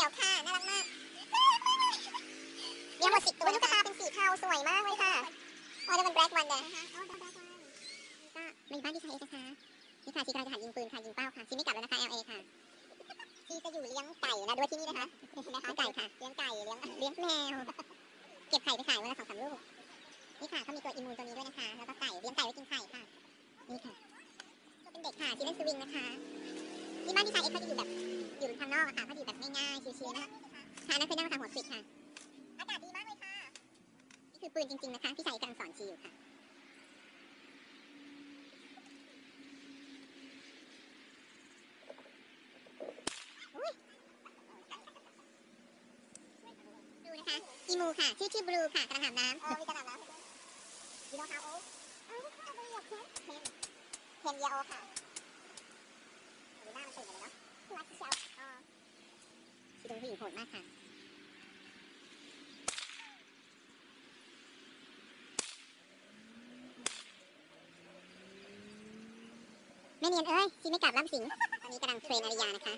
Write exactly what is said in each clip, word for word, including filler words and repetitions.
ยวค่ะน่ารักมากเลี้ยงหมดสิบตัวลูกตาเป็นสีเทาสวยมากเลยค่ะอ๋อจะเป็นแบล็กวันเลยนะคะอ๋อแบล็กวันก็มาอยู่บ้านที่ไทยนะคะนี่ค่ะชีกำลังจะหันยิงปืนค่ะยิงเป้าค่ะชีไม่กลับแล้วนะคะ แอล เอ ค่ะชีจะอยู่เลี้ยงไก่นะด้วยที่นี่นะคะนะคะไก่ค่ะเลี้ยงไก่เลี้ยงเลี้ยงแมวเก็บไข่ไปขายวันละสองสามลูกนี่ค่ะเขามีตัวอิมูนตัวนี้ด้วยนะคะแล้วก็ไก่เลี้ยงไก่ไว้กินไข่ค่ะนี่ค่ะเป็นเด็กค่ะชีเล่นสวิงนะคะที่บ้านที่ชายเอ็กเขาจะอยู่แบบอยู่ทางนอกอะค่ะเขาอยู่แบบง่ายๆชิวๆนะคะค่ะนั่นคือนั่งทางหัวปิดค่ะอากาศดีมากเลยค่ะนี่คือปืนจริงๆนะคะพี่ชายกำลังสอนชีอยู่ค่ะดูนะคะอีมูค่ะชื่อชื่อบลูค่ะกำลังอาบน้ำเออมีกำลังอาบน้ำยูโนฮาวโอ๊เออไม่ใช่บลูอยากเทนเทนเทนเยโอค่ะดูหน้ามันตื่นเลยเนาะคือว่าเชียวอ๋อชีเป็นผู้หญิงโหดมากค่ะแม่เนียนเอ้ยชีไม่กลับล่ำสิงตอนนี้กำลังเทรนอาริยานะคะ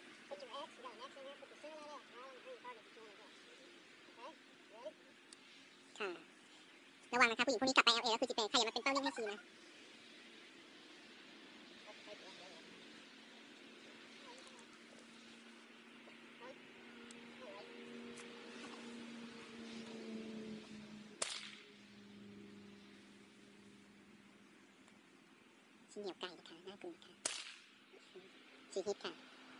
ค่ะระวังนะคะผู้หญิงพวกนี้กลับไป แอล เอ แล้วคือจะเป็นใครอย่ามาเป็นเป้านิ่งให้ชีนะชีเหนียวไก่นะคะน่ากลัวค่ะชีฮิตค่ะ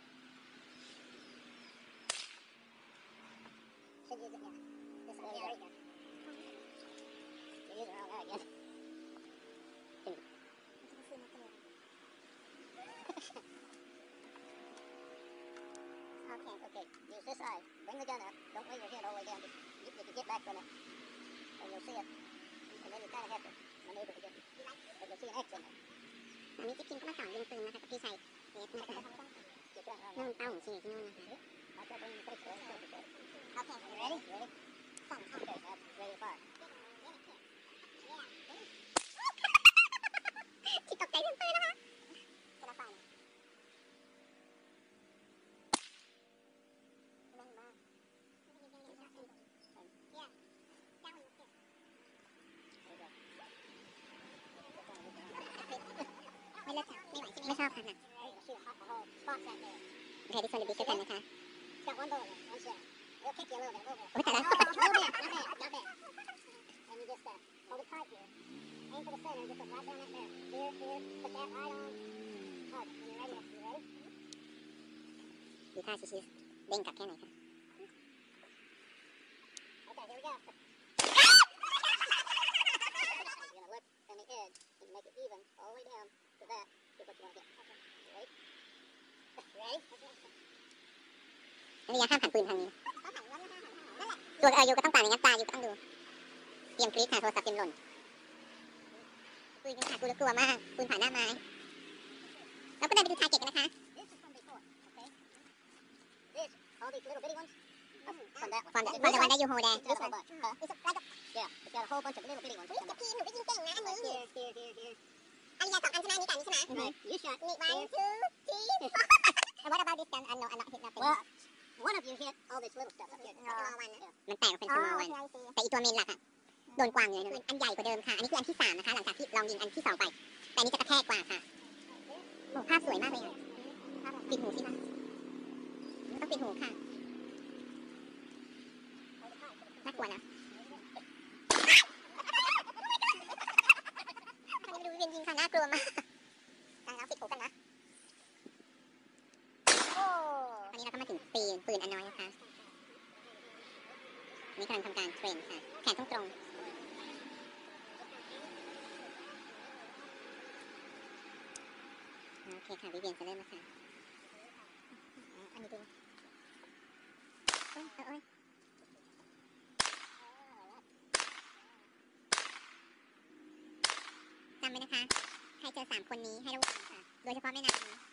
Okay, okay. Use this eye. Bring the gun up. Don't lay your head all the way down. You, you can get back from it, and you'll see it. And then you kind of have to maneuver to get it. But you'll see an X in there. อันนี้จิ๊บคิมก็มาสอนยิงปืนนะคะกับพี่ชายเนสนะคะนั่นเป้าของชีที่นู่นนะคะ Okay, you ready? Ready? สองค่ะ Okay, that's ready to fire. จิ๊บตกใจเรื่องปืนนะคะจะรับไฟนะแม่นมากไม่เลิกค่ะไม่ไหวใช่ไหมไม่ชอบค่ะหนักโอเคดิสโซลิบิสกันนะคะโอ้แต่ละ Aim for the center, just look right down that barrel. Here, here, put that right on. Hard. When you're ready, you ready? ดูท่าชิชิเด้งกลับแค่ไหนคะ Okay, here we go. You're gonna look on the edge and make it even all the way down to that. Get what you want to get. Okay. You ready? Ready? อันนี้ยังห้ามหันปืนทางนี้ตัวเออยูก็ต้องป่านอย่างนั้นตายูก็ต้องดูเตรียมกรี๊ดค่ะโทรศัพท์เตรียมหล่นปืนกันค่ะกูจะกลัวมากปืนผ่านหน้าไม้แล้วก็เดินไปดูทาร์เก็ตกันนะคะ All these little bitty ones from that one. From the, from the one that you hold there. This one. Huh? It's a, like a, yeah, it's got a whole bunch of little bitty ones. จะพีหนูได้ยิงเก่งนะอันนี้ Here, here, here, here. อันนี้สองอันใช่ไหมอันนี้กับอันนี้ใช่ไหม Right. You shot. One, two, three, four. And what about this gun? I know, I'm not hit nothing. Well, one of you hit all this little stuff up here. Small one. มันแตกเป็น small one. แต่อีตัวเมนหลักอะโดนกวางเลยนะอันใหญ่กว่าเดิมค่ะอันนี้คืออันที่สามนะคะหลังจากที่ลองยิงอันที่สองไปแต่อันนี้จะกระแทกกว่าค่ะโอ้ภาพสวยมากเลยอ่ะปิดหูสิคะต้องปิดหูค่ะน่ากลัวนะตอนนี้มาดูเวียนยิงค่ะน่ากลัวมากแล้วปิดหูกันนะโอ้ตอนนี้เราก็มาถึงปืนปืนอันน้อยนะคะนี่กำลังทำการเทรนค่ะแขนตรงตรงโอเคค่ะวิเวียนจะเริ่มแล้วค่ะอันนี้ดูโอ้ยโอ้ยจำไว้นะคะใครเจอสามคนนี้ให้ระวังค่ะโดยเฉพาะแม่นางนี้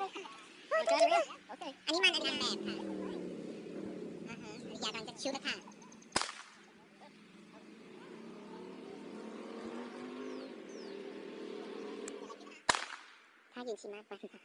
เลยค่ะโอ้ยตัวนี้โอเคอันนี้มันอันนางแบบค่ะอ่าฮะอริยากำลังจะคิ้วแล้วค่ะถ้ายืนชิมมากไปค่ะ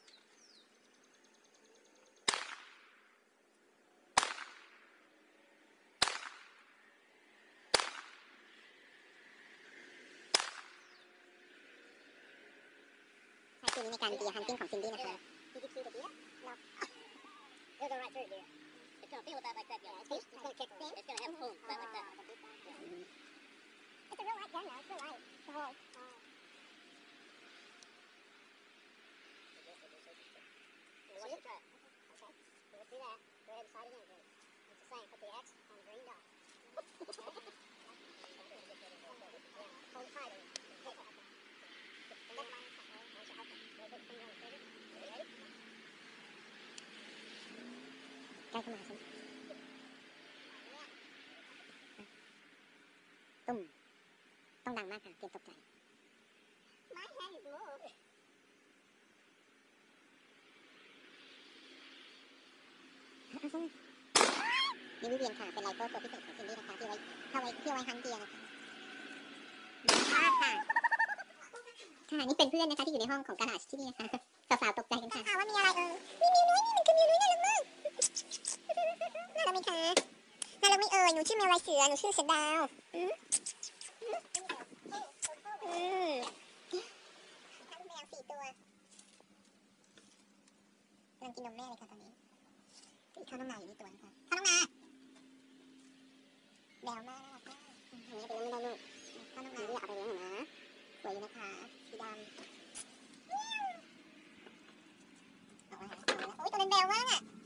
ใช้ปืนนี้ในการเดียร์ฮันติ้งของซินดี้นะคะ Did you see the deer? No. It'll go right through the deer. It's gonna feel that like that, yeah. It's, it's gonna kick. It's gonna have boom, that like that. It's a real light gun, though. It's real light. The whole. Oh. Let's try it. Okay. Let's do that. Go ahead and slide it in. Good. It's the same. Put the X on the green dot. Yeah. Hold it tight. Okay. Ready? ใกล้เข้ามาใช่ไหมตุ้มต้องดังมากค่ะเตรียมตกใจ My hand is moved นี่วิเวียนค่ะเป็นไรเฟิลตัวพิเศษของซินดี้นะคะที่ไว้ถ้าไว้ที่ไว้ฮันเดียนะคะมากค่ะค่ะนี่เป็นเพื่อนนะคะที่อยู่ในห้องของกาลาชที่นี่นะคะสาวๆตกใจกันค่ะว่ามีอะไรเอ่ยมีมิวน้อยนี่มันคือมิวน้อยน่ารักมากน่ารักไหมคะน่ารักไม่เอ่ยหนูชื่อแมวลายเสือหนูชื่อเสือดาวอืมอืมทั้งแมวสี่ตัวกำลังกินนมแม่เลยค่ะตอนนี้ข้าวน้ำนาอยู่ในตัวนะคะข้าวน้ำนาแมวมากอันนี้ไปเลี้ยงไม่ได้ลูกข้าวน้ำนาที่อยากเอาไปเลี้ยงหนูนะสวยอยู่นะคะสีดำออกมาหาตัวแล้วโอ้ยตัวเป็นแมวมากอ่ะ